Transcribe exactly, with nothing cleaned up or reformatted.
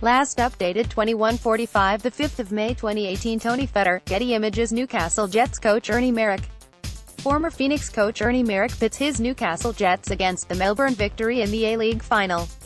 Last updated twenty-one forty-five, the fifth of May twenty eighteen. Tony Fetter, Getty Images. Newcastle Jets coach Ernie Merrick. Former Phoenix coach Ernie Merrick pits his Newcastle Jets against the Melbourne Victory in the A-League final.